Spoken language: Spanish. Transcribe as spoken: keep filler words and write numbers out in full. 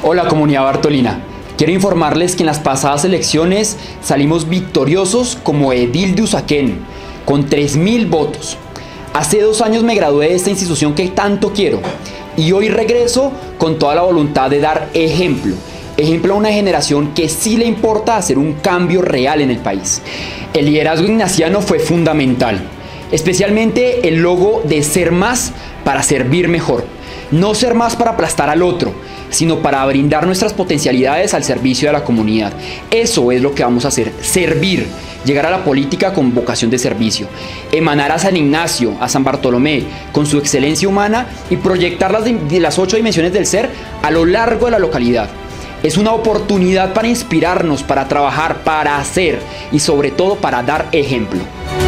Hola comunidad bartolina, quiero informarles que en las pasadas elecciones salimos victoriosos como edil de Usaquén, con tres mil votos. Hace dos años me gradué de esta institución que tanto quiero y hoy regreso con toda la voluntad de dar ejemplo. Ejemplo a una generación que sí le importa hacer un cambio real en el país. El liderazgo ignaciano fue fundamental, especialmente el logo de ser más para servir mejor. No ser más para aplastar al otro, sino para brindar nuestras potencialidades al servicio de la comunidad. Eso es lo que vamos a hacer, servir, llegar a la política con vocación de servicio, emanar a San Ignacio, a San Bartolomé, con su excelencia humana y proyectar las, de las ocho dimensiones del ser a lo largo de la localidad. Es una oportunidad para inspirarnos, para trabajar, para hacer y sobre todo para dar ejemplo.